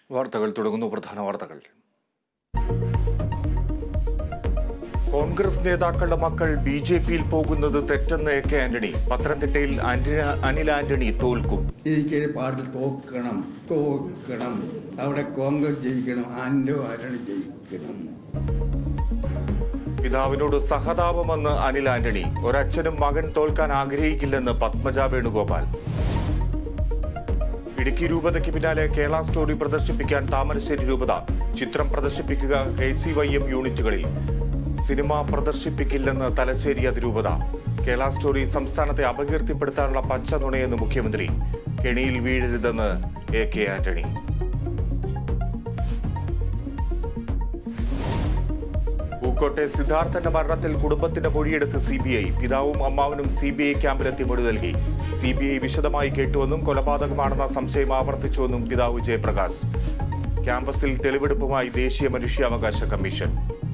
വാർത്തകൾ തുടങ്ങുന്നു. പ്രധാന വാർത്തകൾ. കോൺഗ്രസ് നേതാക്കളുടെ മക്കൾ ബിജെപിയിൽ പോകുന്നത് തെറ്റെന്ന് എ കെ ആന്റണി. പത്തനംതിട്ടയിൽ അനിൽ ആന്റണി തോൽക്കും. എനിക്കൊരു പാട്ട് തോക്കണം, അവിടെ കോൺഗ്രസ് ജയിക്കണം, ആന്റണി ജയിക്കണം. പിതാവിനോട് സഹതാപമെന്ന് അനിൽ ആന്റണി. ഒരച്ഛനും മകൻ തോൽക്കാൻ ആഗ്രഹിക്കില്ലെന്ന് പത്മജ വേണുഗോപാൽ. ഇടുക്കി രൂപതയ്ക്ക് പിന്നാലെ കേരള സ്റ്റോറി പ്രദർശിപ്പിക്കാൻ താമരശ്ശേരി രൂപത. ചിത്രം പ്രദർശിപ്പിക്കുക KCYM യൂണിറ്റുകളിൽ. സിനിമ പ്രദർശിപ്പിക്കില്ലെന്ന് തലശ്ശേരി അതിരൂപത. കേരള സ്റ്റോറി സംസ്ഥാനത്തെ അപകീർത്തിപ്പെടുത്താനുള്ള പച്ച നുണയെന്ന് മുഖ്യമന്ത്രി. കെണിയിൽ വീഴരുതെന്ന് എ കെ ആന്റണി. പൂക്കോട്ടെ സിദ്ധാർത്ഥന്റെ മരണത്തിൽ കുടുംബത്തിന്റെ മൊഴിയെടുത്ത് CBI. പിതാവും അമ്മാവനും CBI ക്യാമ്പിലെത്തി മൊഴി നൽകി. CBI വിശദമായി കേട്ടുവെന്നും കൊലപാതകമാണെന്ന സംശയം ആവർത്തിച്ചുവെന്നും പിതാവ് ജയപ്രകാശ്. ക്യാമ്പസിൽ തെളിവെടുപ്പുമായി ദേശീയ മനുഷ്യാവകാശ കമ്മീഷൻ.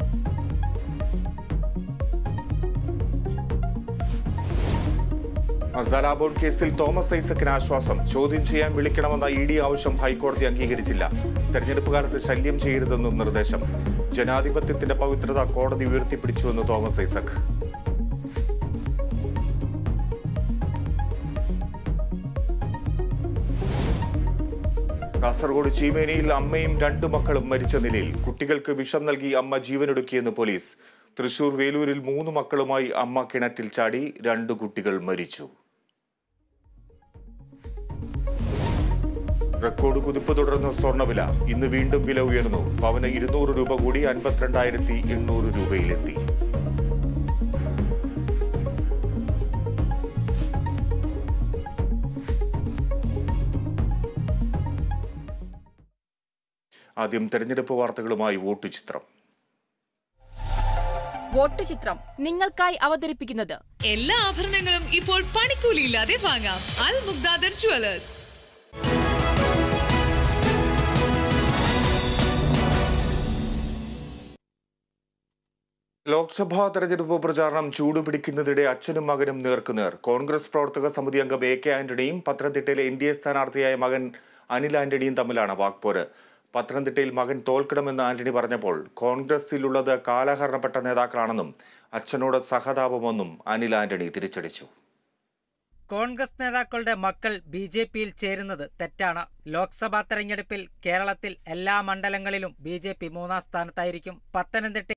അസ്ദാല ബോർഡ് കേസിൽ തോമസ് ഐസക്കിന് ആശ്വാസം. ചോദ്യം ചെയ്യാൻ വിളിക്കണമെന്ന ED ആവശ്യം ഹൈക്കോടതി അംഗീകരിച്ചില്ല. തെരഞ്ഞെടുപ്പ് കാലത്ത് ശല്യം ചെയ്യരുതെന്നും നിർദ്ദേശം. ജനാധിപത്യത്തിന്റെ പവിത്രത കോടതി ഉയർത്തിപ്പിടിച്ചുവെന്ന് തോമസ് ഐസക്. കാസർഗോഡ് ചീമേനിയിൽ അമ്മയും 2 മക്കളും മരിച്ച നിലയിൽ. കുട്ടികൾക്ക് വിഷം നൽകി അമ്മ ജീവനൊടുക്കിയെന്ന് പോലീസ്. തൃശൂർ വേലൂരിൽ 3 മക്കളുമായി അമ്മ കിണറ്റിൽ ചാടി. 2 കുട്ടികൾ മരിച്ചു. റെക്കോർഡ് കുതിപ്പ് തുടർന്ന് സ്വർണ്ണവില. ഇന്ന് വീണ്ടും വില ഉയർന്നു. പവന് 200 രൂപ കൂടി 52,800 രൂപയിലെത്തി. ആദ്യം തെരഞ്ഞെടുപ്പ് വാർത്തകളുമായി വോട്ട് ചിത്രം. വോട്ട് ചിത്രം നിങ്ങൾക്കായി അവതരിപ്പിക്കുന്നത് എല്ലാ ആഭരണങ്ങളും ഇപ്പോൾ പണിക്കൂലിയില്ലാതെ വാങ്ങാം. അൽ മുഖ്താദർ ജുവലേഴ്സ്. ലോക്സഭാ തെരഞ്ഞെടുപ്പ് പ്രചാരണം ചൂടുപിടിക്കുന്നതിടെ അച്ഛനും മകനും നേർക്കുനേർ. കോൺഗ്രസ് പ്രവർത്തക സമിതി അംഗം എ കെ ആന്റണിയും പത്തനംതിട്ടയിലെ NDA സ്ഥാനാർത്ഥിയായ മകൻ അനിൽ ആന്റണിയും തമ്മിലാണ് വാക്പോര്. പത്തനംതിട്ടയിൽ മകൻ തോൽക്കണമെന്ന് ആന്റണി പറഞ്ഞപ്പോൾ കോൺഗ്രസിലുള്ളത് കാലഹരണപ്പെട്ട നേതാക്കളാണെന്നും അച്ഛനോട് സഹതാപമെന്നും അനിൽ ആന്റണി തിരിച്ചടിച്ചു. കോൺഗ്രസ് നേതാക്കളുടെ മക്കൾ BJPയിൽ ചേരുന്നത് തെറ്റാണ്. ലോക്സഭാ തെരഞ്ഞെടുപ്പിൽ കേരളത്തിൽ എല്ലാ മണ്ഡലങ്ങളിലും BJP 3-ാം സ്ഥാനത്തായിരിക്കും. പത്തനംതിട്ട